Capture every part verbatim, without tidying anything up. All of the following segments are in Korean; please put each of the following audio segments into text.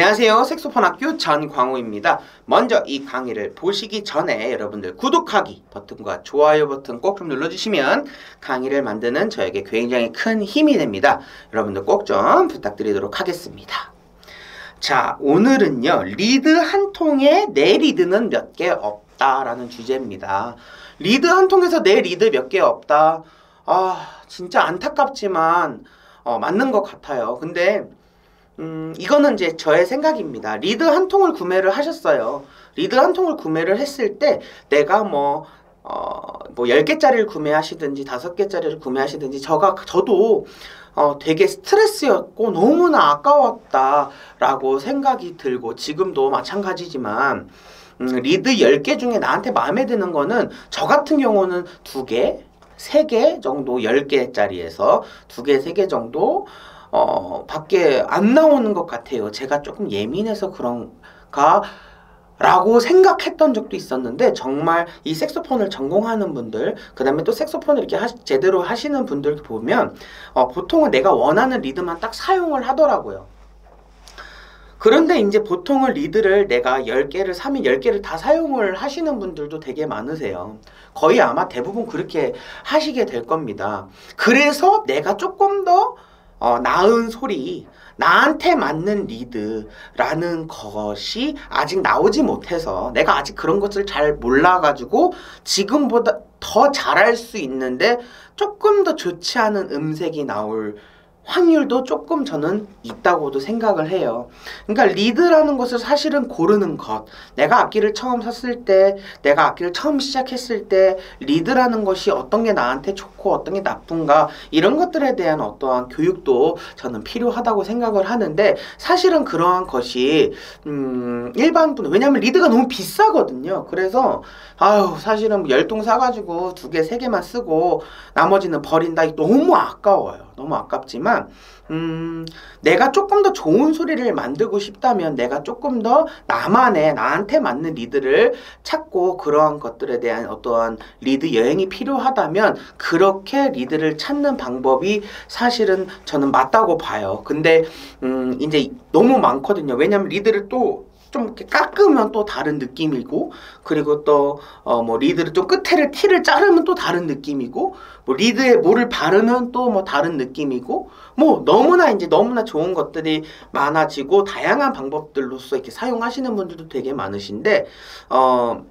안녕하세요. 색소폰 학교 전광호입니다. 먼저 이 강의를 보시기 전에 여러분들 구독하기 버튼과 좋아요 버튼 꼭 좀 눌러주시면 강의를 만드는 저에게 굉장히 큰 힘이 됩니다. 여러분들 꼭 좀 부탁드리도록 하겠습니다. 자, 오늘은요. 리드 한 통에 내 리드는 몇 개 없다라는 주제입니다. 리드 한 통에서 내 리드 몇 개 없다. 아, 진짜 안타깝지만 어, 맞는 것 같아요. 근데 음, 이거는 이제 저의 생각입니다. 리드 한 통을 구매를 하셨어요. 리드 한 통을 구매를 했을 때 내가 뭐, 어, 뭐 열 개짜리를 구매하시든지 다섯 개짜리를 구매하시든지 저가, 저도 어, 되게 스트레스였고 너무나 아까웠다라고 생각이 들고 지금도 마찬가지지만 음, 리드 열 개 중에 나한테 마음에 드는 거는 저 같은 경우는 두 개, 세 개 정도 열 개짜리에서 두 개, 세 개 정도 어, 밖에 안 나오는 것 같아요. 제가 조금 예민해서 그런가? 라고 생각했던 적도 있었는데 정말 이 색소폰을 전공하는 분들 그 다음에 또 색소폰을 이렇게 하시, 제대로 하시는 분들 보면 어, 보통은 내가 원하는 리드만 딱 사용을 하더라고요. 그런데 이제 보통은 리드를 내가 열 개를 사면 열 개를 다 사용을 하시는 분들도 되게 많으세요. 거의 아마 대부분 그렇게 하시게 될 겁니다. 그래서 내가 조금 더 어, 나은 소리, 나한테 맞는 리드라는 것이 아직 나오지 못해서 내가 아직 그런 것을 잘 몰라가지고 지금보다 더 잘할 수 있는데 조금 더 좋지 않은 음색이 나올 확률도 조금 저는 있다고도 생각을 해요. 그러니까 리드라는 것을 사실은 고르는 것. 내가 악기를 처음 샀을 때, 내가 악기를 처음 시작했을 때 리드라는 것이 어떤 게 나한테 좋고 어떤 게 나쁜가 이런 것들에 대한 어떠한 교육도 저는 필요하다고 생각을 하는데 사실은 그러한 것이 음, 일반 분 왜냐하면 리드가 너무 비싸거든요. 그래서 아유 사실은 열 통 사가지고 두 개, 세 개만 쓰고 나머지는 버린다. 너무 아까워요. 너무 아깝지만 음, 내가 조금 더 좋은 소리를 만들고 싶다면 내가 조금 더 나만의 나한테 맞는 리드를 찾고 그러한 것들에 대한 어떠한 리드 여행이 필요하다면 그렇게 리드를 찾는 방법이 사실은 저는 맞다고 봐요. 근데 음, 이제 너무 많거든요. 왜냐면 리드를 또 좀 이렇게 깎으면 또 다른 느낌이고 그리고 또 어 뭐 리드를 좀 끝에를 티를 자르면 또 다른 느낌이고 뭐 리드에 뭐를 바르면 또 뭐 다른 느낌이고 뭐 너무나 이제 너무나 좋은 것들이 많아지고 다양한 방법들로서 이렇게 사용하시는 분들도 되게 많으신데 어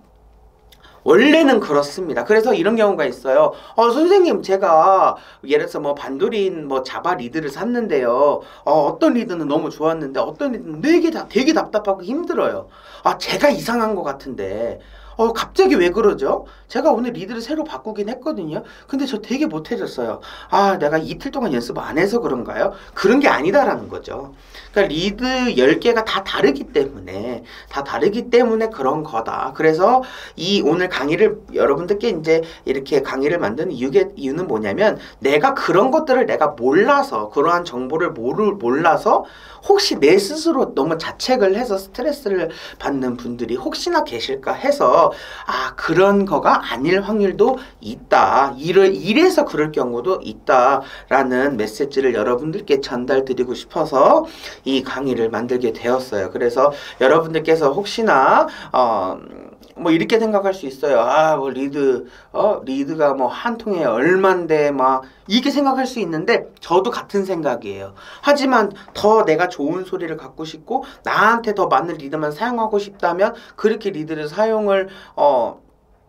원래는 그렇습니다. 그래서 이런 경우가 있어요. 어, 선생님, 제가 예를 들어서 뭐 반도린 뭐 자바 리드를 샀는데요. 어, 어떤 리드는 너무 좋았는데 어떤 리드는 되게 다 되게 답답하고 힘들어요. 아, 제가 이상한 것 같은데. 어, 갑자기 왜 그러죠? 제가 오늘 리드를 새로 바꾸긴 했거든요. 근데 저 되게 못해졌어요. 아, 내가 이틀 동안 연습 안 해서 그런가요? 그런 게 아니다라는 거죠. 그러니까 리드 열 개가 다 다르기 때문에, 다 다르기 때문에 그런 거다. 그래서 이 오늘 강의를 여러분들께 이제 이렇게 강의를 만드는 이유게, 이유는 뭐냐면 내가 그런 것들을 내가 몰라서, 그러한 정보를 모르, 몰라서 혹시 내 스스로 너무 자책을 해서 스트레스를 받는 분들이 혹시나 계실까 해서 아 그런 거가 아닐 확률도 있다. 이래, 이래서 그럴 경우도 있다라는 메시지를 여러분들께 전달드리고 싶어서 이 강의를 만들게 되었어요. 그래서 여러분들께서 혹시나 어, 뭐 이렇게 생각할 수 있어요. 아, 뭐 리드, 어, 리드가 뭐 한 통에 얼만데 막 이렇게 생각할 수 있는데 저도 같은 생각이에요. 하지만 더 내가 좋은 소리를 갖고 싶고 나한테 더 맞는 리드만 사용하고 싶다면 그렇게 리드를 사용을 어,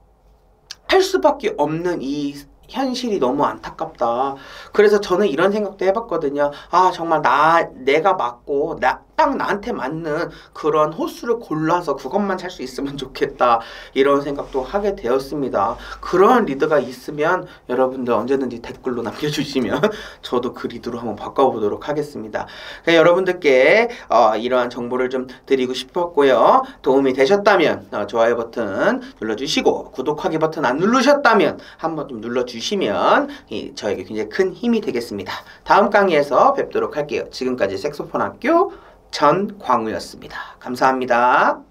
할 수밖에 없는 이 현실이 너무 안타깝다. 그래서 저는 이런 생각도 해봤거든요. 아 정말 나 내가 맞고 나 딱 나한테 맞는 그런 호수를 골라서 그것만 살 수 있으면 좋겠다. 이런 생각도 하게 되었습니다. 그런 리드가 있으면 여러분들 언제든지 댓글로 남겨주시면 저도 그 리드로 한번 바꿔보도록 하겠습니다. 여러분들께 어, 이러한 정보를 좀 드리고 싶었고요. 도움이 되셨다면 어, 좋아요 버튼 눌러주시고 구독하기 버튼 안 누르셨다면 한번 좀 눌러주시면 이, 저에게 굉장히 큰 힘이 되겠습니다. 다음 강의에서 뵙도록 할게요. 지금까지 색소폰 학교 전광우였습니다. 감사합니다.